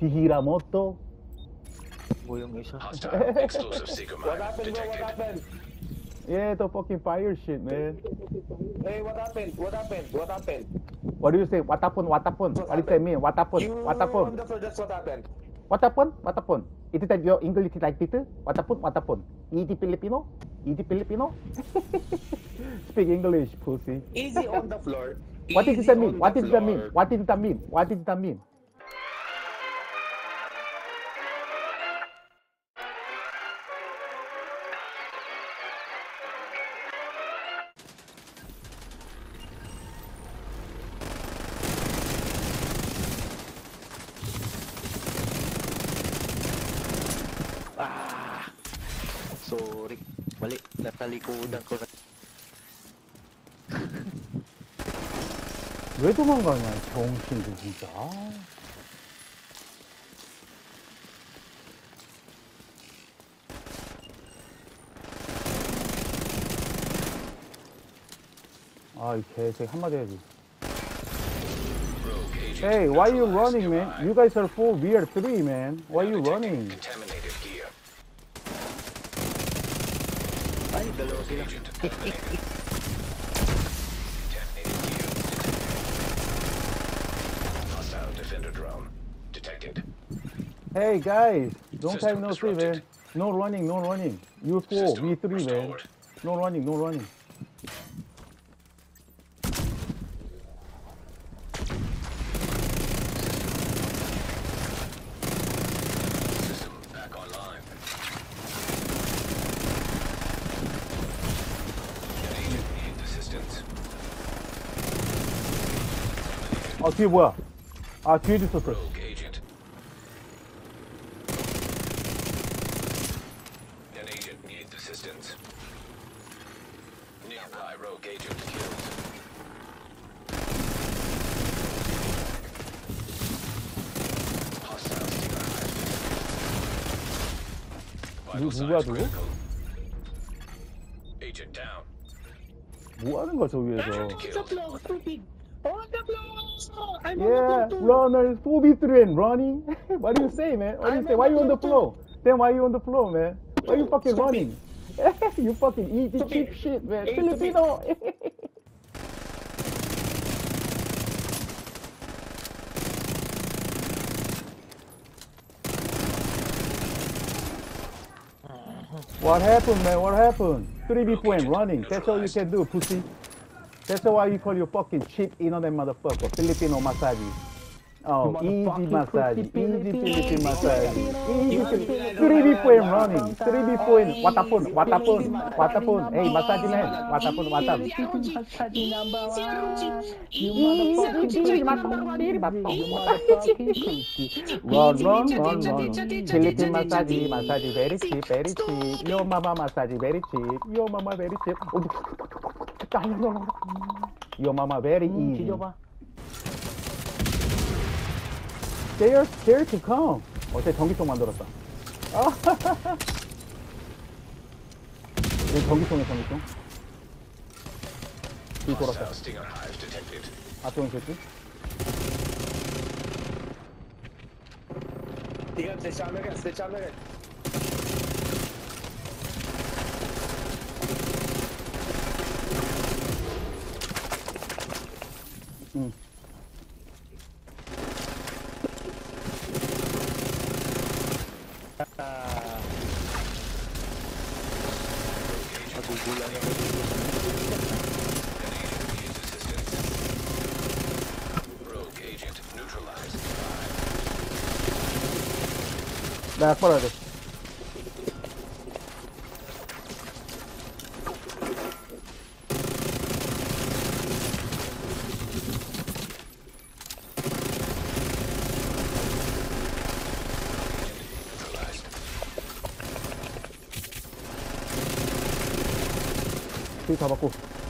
Hiramoto. Mo yung isa. Hostile explosive seeker What mine happened, bro? What detected. happened? Yeah, the fucking fire shit, man. Hey, what happened? What happened? What happened? What do you say? What happened? What happened? What does that mean? What happened? You What on happened? the floor, that's what happened. What happened? What happened? Is that your English like this? What happened? What happened? Easy Filipino? Easy Filipino? Speak English, pussy. Easy on the floor. What does Easy that mean? on What the does that mean? floor. What does that mean? What does that mean? Sorry. Mali. Natalikudan ko na. 왜 도망가냐, 정신들 진짜. 아, 이 개새끼 한마디 해야지. Rogue agent Hey, why you neutralized running, man? nearby. You guys are full. We are three, man. Why you Detecting running? Contaminated gear. Ay, dalawa Rogue sila. agent eliminated. Contaminated gear detected. Hostile defender drone detected. Hey, guys. Long System time no see, man. disrupted. No running, no running. You four, System we three, man. restored. No running, no running. System back online. An agent needs assistance. 아, 뒤에 뭐야? 아, 뒤에도 있었어. Rogue agent. An agent needs assistance. Nearby rogue agent killed. Hostile stinger hive detected. Vital 누구야, signs 누구? critical. Agent down. 뭐 하는 거야, 저 위에서? Agent killed. On the floor! I'm Yeah, on the floor. runners, 4v3 and running. What do you say, man? What do you I'm say? Why on you on the the floor? Then why you on the floor, man? Why you fucking Stupid. running? You fucking eat the cheap Stupid. shit, man. Hey, Filipino. What happened, man? What happened? 3v4 and running. That's all you can do, pussy. That's why you call you fucking cheap internet motherfucker. Filipino massage. Oh, easy massage. Easy Philippine massage. Easy Philippine. 3v4 and running. 3v4 and what happened? What happened? What happened? Hey, massage man. What happened? What happened? Run, run, run, run. Philippine massage, massage very cheap, very cheap. Your mama massage very cheap. Your mama very cheap. Your mama very easy. They are scared to come. 어제 전기총 만들었다. 내 전기총에 전기총. 뒤 돌았다. Hostile stinger hive detected. 앞쪽은 새끼. Digan, se llama again, se llama again. 응. Magugulan yung Needs assistance. Rogue agent neutralized. 나 걸어야 돼. Neutralized. 뒤 잡았고.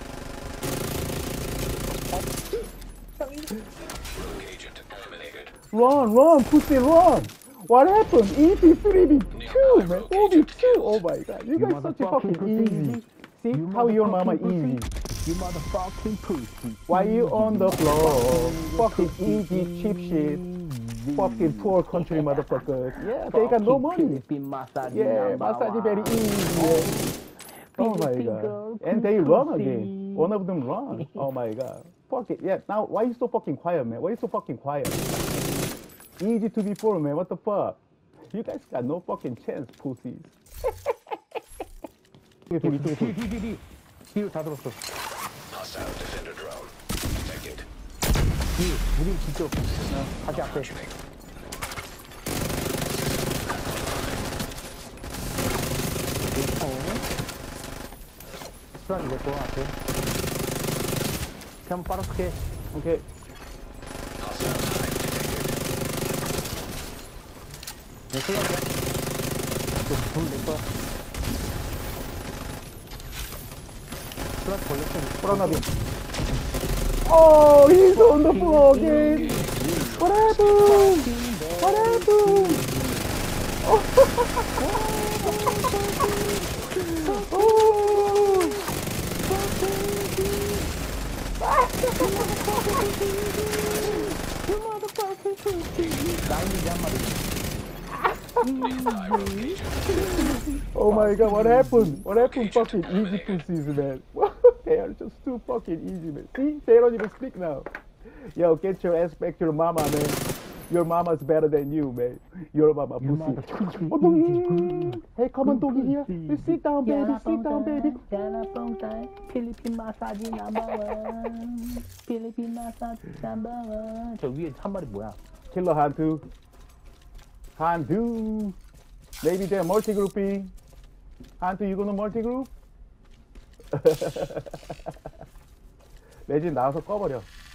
Rogue agent eliminated. Run, pussy, run. What happened? Easy 3v2, man. 4v2. Oh my god. You guys such a fucking easy. See how your mama easy. You motherfucking pussy. Why you on the floor? Fucking easy cheap shit. fucking poor country motherfuckers. Yeah, they got no money. 필리핀 마사지 Yeah, massage very easy. Yeah. Oh my god. And they run again. One of them run. Oh my god. Fuck it. Yeah, now why you so fucking quiet, man? Why you so fucking quiet? Easy to be poor, man. What the fuck? You guys got no fucking chance, pussies. 뒤로 다 들었어. Hostile defender drone. Detected. 우리 뒤쪽. 다시 앞에. 수란이 내거 앞에. 그냥 빠르게. Okay. Hostile hive detected. 내 생각에. 좀불내 거. 수란 걸렸어. Pranadi. Oh, he's on the floor again. What happened? What happened? Oh. 라인이 한 마리. Oh my god, what happened? What happened? Fucking easy pussies, man. They are just too fucking easy, man. See? They don't even speak now. Yo, get your ass back to your mama, man. Your mama's better than you, man. Your mama pussy. Oh, doggy. Hey, come on, doggy here. You sit down, baby. Sit down, baby. 필리핀 마사지 넘버원. 필리핀 마사지 넘버원. 저 위에 한 마리 뭐야? Killer Hantu. Hantu. Maybe they're multi-grouping. Hantu, you gonna multi-group? 매진 나와서 꺼버려.